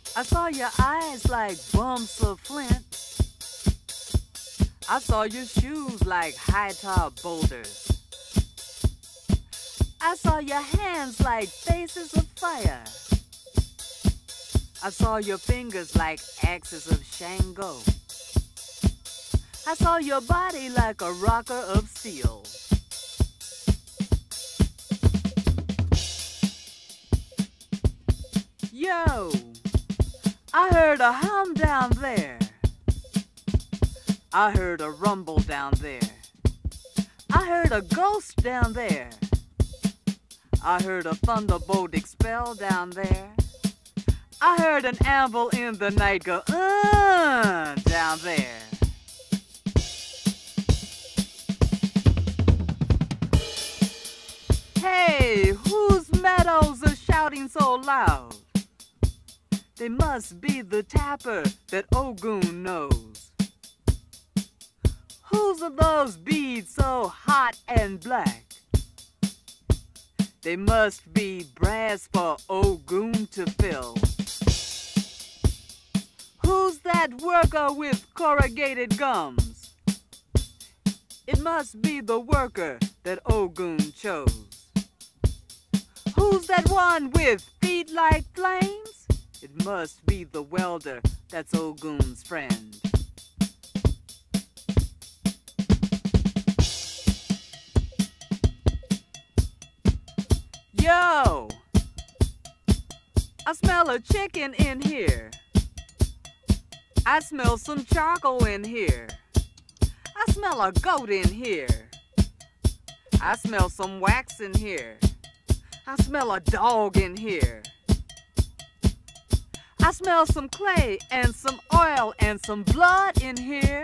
I saw your eyes like bumps of flint. I saw your shoes like high-top boulders. I saw your hands like faces of fire. I saw your fingers like axes of Shango. I saw your body like a rocker of steel. Yo, I heard a hum down there. I heard a rumble down there. I heard a ghost down there. I heard a thunderbolt expel down there. I heard an anvil in the night go, down there. Hey, whose meadows are shouting so loud? They must be the tapper that Ogun knows. Whose are those beads so hot and black? They must be brass for Ogun to fill. Who's that worker with corrugated gums? It must be the worker that Ogun chose. Who's that one with feet like flames? It must be the welder that's Ogun's friend. Yo! I smell a chicken in here. I smell some charcoal in here. I smell a goat in here. I smell some wax in here. I smell a dog in here. I smell some clay and some oil and some blood in here.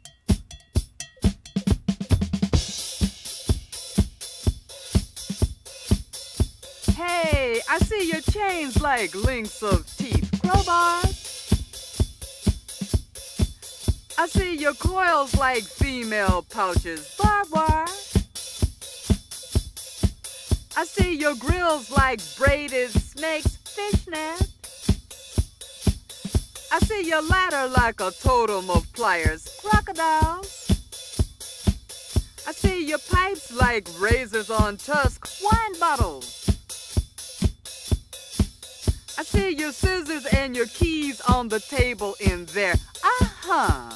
Hey, I see your chains like links of teeth, crowbars. I see your coils like female pouches, barbed wire. I see your grills like braided snakes, fishnet. I see your ladder like a totem of pliers, crocodiles. I see your pipes like razors on tusk, wine bottles. I see your scissors and your keys on the table in there. Uh-huh.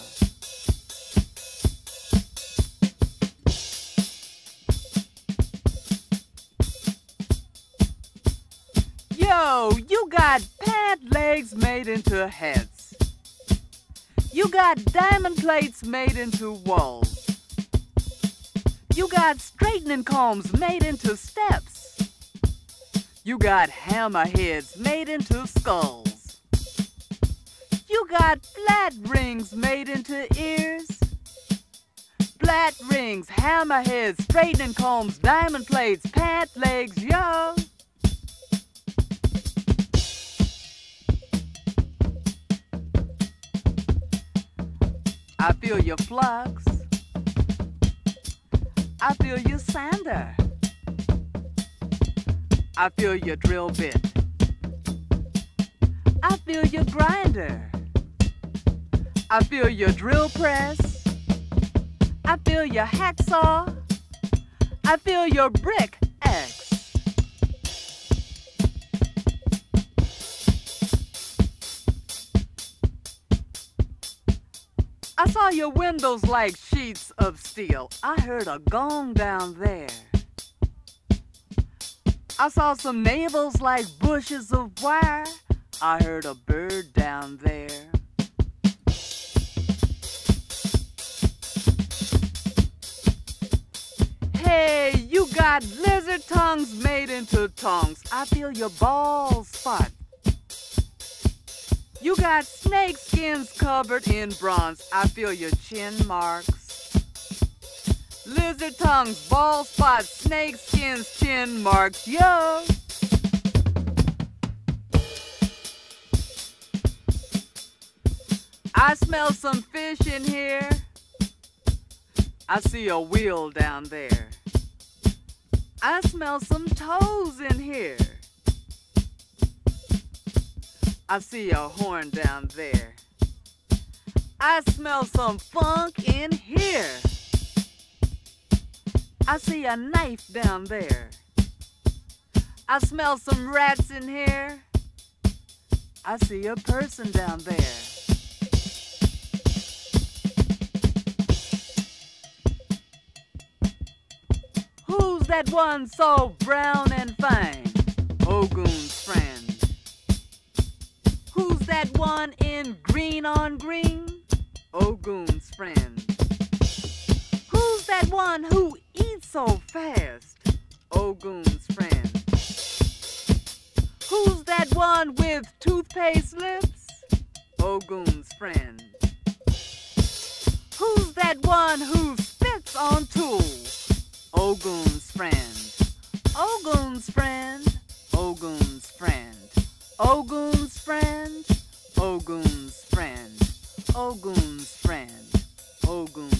Yo, you got pant legs made into heads. You got diamond plates made into walls. You got straightening combs made into steps. You got hammerheads made into skulls. You got flat rings made into ears. Flat rings, hammerheads, straightening combs, diamond plates, pant legs, yo. I feel your flux. I feel your sander. I feel your drill bit. I feel your grinder. I feel your drill press. I feel your hacksaw. I feel your brick X. I saw your windows like sheets of steel. I heard a gong down there. I saw some navels like bushes of wire. I heard a bird down there. Hey, you got lizard tongues made into tongues. I feel your bald spot. You got snake skins covered in bronze. I feel your chin marks. Lizard tongues, bald spots, snake skins, chin marks, yo! I smell some fish in here. I see a wheel down there. I smell some toes in here. I see a horn down there. I smell some funk in here. I see a knife down there. I smell some rats in here. I see a person down there. Who's that one so brown and fine? Ogun's friend. Who's that one in green on green? Ogun's friend. Who's that one who eats so fast? Ogun's friend. Who's that one with toothpaste lips? Ogun's friend. Who's that one who spits on tools? Ogun's friend. Ogun's friend. Ogun's friend. Ogun's friend. Ogun's friend. Ogun's friend. Ogun's